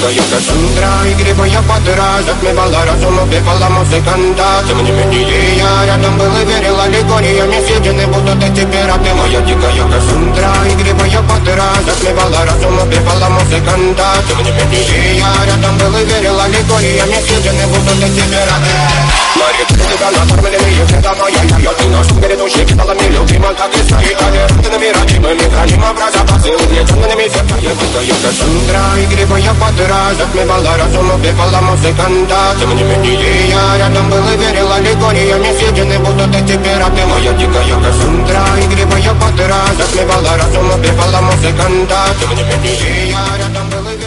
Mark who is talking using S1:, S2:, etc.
S1: дикая Кассандра, игривая подра, затмевала разум, убивала музыканта. Тем не менее я рядом был и верил аллегориями, съедены будут эти пираты. Моя дикая Кассандра, игривая подра, затмевала разум, убивала музыканта. Тем не менее я рядом был и верил аллегориями, съедены будут эти пираты. Мария, ты тебя накормленные, это моя я. Ты наш грядущий, кидала мне любима, как и свои талерантными родимыми, храним образа посылки, темными сердцами. Дикая Кассандра, игривая подра, затмевала разум, убивала музыканта. Тем не менее я рядом был и верил аллегориями, съедены будут эти пираты. Моя дикая Кассандра, игривая подра, затмевала разум, убивала музыканта. Тем не менее я рядом был и верил